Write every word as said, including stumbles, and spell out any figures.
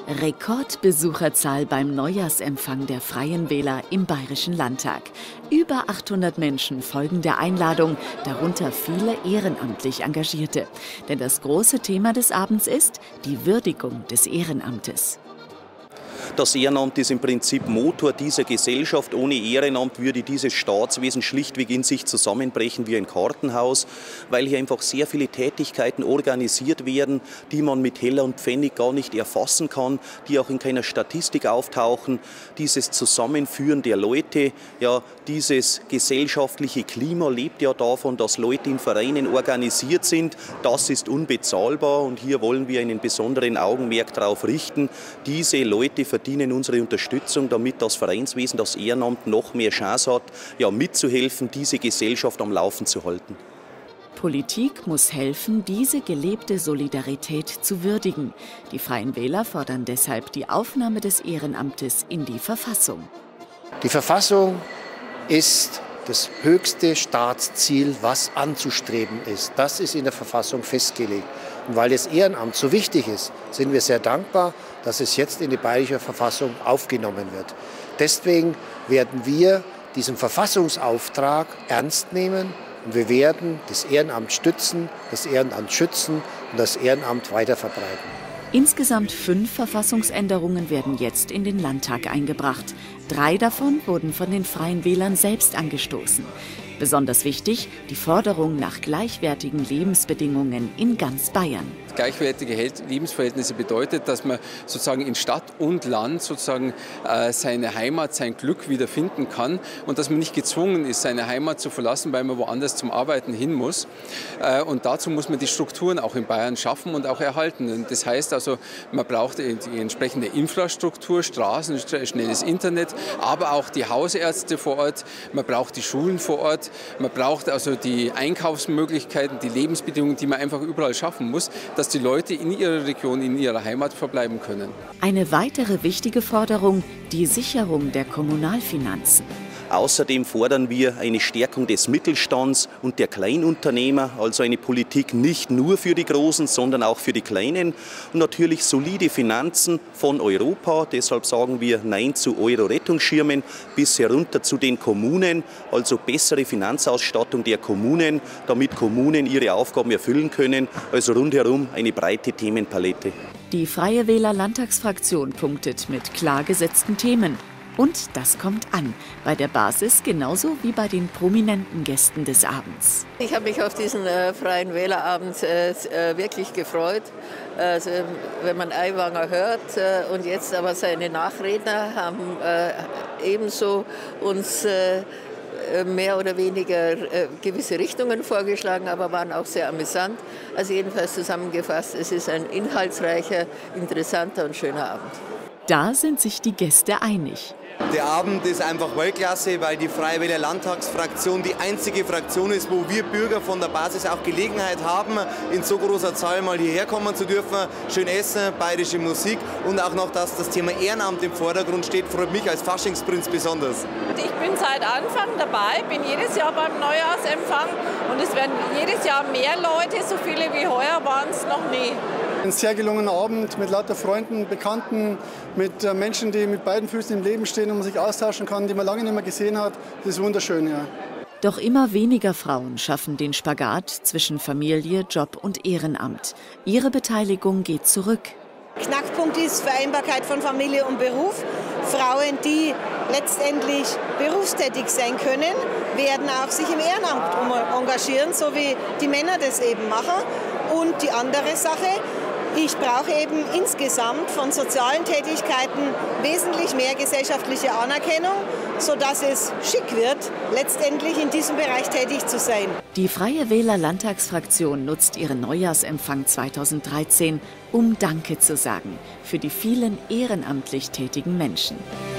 Rekordbesucherzahl beim Neujahrsempfang der Freien Wähler im Bayerischen Landtag. Über achthundert Menschen folgen der Einladung, darunter viele ehrenamtlich Engagierte. Denn das große Thema des Abends ist die Würdigung des Ehrenamtes. Das Ehrenamt ist im Prinzip Motor dieser Gesellschaft. Ohne Ehrenamt würde dieses Staatswesen schlichtweg in sich zusammenbrechen wie ein Kartenhaus, weil hier einfach sehr viele Tätigkeiten organisiert werden, die man mit Heller und Pfennig gar nicht erfassen kann, die auch in keiner Statistik auftauchen. Dieses Zusammenführen der Leute, ja, dieses gesellschaftliche Klima lebt ja davon, dass Leute in Vereinen organisiert sind. Das ist unbezahlbar und hier wollen wir einen besonderen Augenmerk darauf richten. Diese Leute verdienen unsere Unterstützung, damit das Vereinswesen, das Ehrenamt noch mehr Chance hat, ja, mitzuhelfen, diese Gesellschaft am Laufen zu halten. Politik muss helfen, diese gelebte Solidarität zu würdigen. Die Freien Wähler fordern deshalb die Aufnahme des Ehrenamtes in die Verfassung. Die Verfassung ist das höchste Staatsziel, was anzustreben ist. Das ist in der Verfassung festgelegt. Und weil das Ehrenamt so wichtig ist, sind wir sehr dankbar, dass es jetzt in die bayerische Verfassung aufgenommen wird. Deswegen werden wir diesen Verfassungsauftrag ernst nehmen und wir werden das Ehrenamt stützen, das Ehrenamt schützen und das Ehrenamt weiter verbreiten. Insgesamt fünf Verfassungsänderungen werden jetzt in den Landtag eingebracht. Drei davon wurden von den Freien Wählern selbst angestoßen. Besonders wichtig, die Forderung nach gleichwertigen Lebensbedingungen in ganz Bayern. Gleichwertige Lebensverhältnisse bedeutet, dass man sozusagen in Stadt und Land sozusagen äh, seine Heimat, sein Glück wiederfinden kann und dass man nicht gezwungen ist, seine Heimat zu verlassen, weil man woanders zum Arbeiten hin muss. Äh, und dazu muss man die Strukturen auch in Bayern schaffen und auch erhalten. Und das heißt also, man braucht die, die entsprechende Infrastruktur, Straßen, schnelles Internet, aber auch die Hausärzte vor Ort, man braucht die Schulen vor Ort, man braucht also die Einkaufsmöglichkeiten, die Lebensbedingungen, die man einfach überall schaffen muss, dass die Leute in ihrer Region, in ihrer Heimat verbleiben können. Eine weitere wichtige Forderung, die Sicherung der Kommunalfinanzen. Außerdem fordern wir eine Stärkung des Mittelstands und der Kleinunternehmer, also eine Politik nicht nur für die Großen, sondern auch für die Kleinen. Und natürlich solide Finanzen von Europa. Deshalb sagen wir Nein zu Euro-Rettungsschirmen bis herunter zu den Kommunen. Also bessere Finanzausstattung der Kommunen, damit Kommunen ihre Aufgaben erfüllen können. Also rundherum eine breite Themenpalette. Die Freie Wähler Landtagsfraktion punktet mit klar gesetzten Themen. Und das kommt an, bei der Basis genauso wie bei den prominenten Gästen des Abends. Ich habe mich auf diesen äh, Freien Wählerabend äh, wirklich gefreut. Also, wenn man Aiwanger hört äh, und jetzt aber seine Nachredner haben äh, ebenso uns äh, mehr oder weniger äh, gewisse Richtungen vorgeschlagen, aber waren auch sehr amüsant. Also jedenfalls zusammengefasst, es ist ein inhaltsreicher, interessanter und schöner Abend. Da sind sich die Gäste einig. Der Abend ist einfach Weltklasse, weil die Freie Wähler Landtagsfraktion die einzige Fraktion ist, wo wir Bürger von der Basis auch Gelegenheit haben, in so großer Zahl mal hierher kommen zu dürfen. Schön essen, bayerische Musik und auch noch, dass das Thema Ehrenamt im Vordergrund steht, freut mich als Faschingsprinz besonders. Ich bin seit Anfang dabei, bin jedes Jahr beim Neujahrsempfang und es werden jedes Jahr mehr Leute, so viele wie heuer waren es noch nie. Ein sehr gelungener Abend mit lauter Freunden, Bekannten, mit Menschen, die mit beiden Füßen im Leben stehen und man sich austauschen kann, die man lange nicht mehr gesehen hat. Das ist wunderschön, ja. Doch immer weniger Frauen schaffen den Spagat zwischen Familie, Job und Ehrenamt. Ihre Beteiligung geht zurück. Knackpunkt ist Vereinbarkeit von Familie und Beruf. Frauen, die letztendlich berufstätig sein können, werden auch sich im Ehrenamt engagieren, so wie die Männer das eben machen. Und die andere Sache, ich brauche eben insgesamt von sozialen Tätigkeiten wesentlich mehr gesellschaftliche Anerkennung, sodass es schick wird, letztendlich in diesem Bereich tätig zu sein. Die Freie Wähler Landtagsfraktion nutzt ihren Neujahrsempfang zweitausenddreizehn, um Danke zu sagen für die vielen ehrenamtlich tätigen Menschen.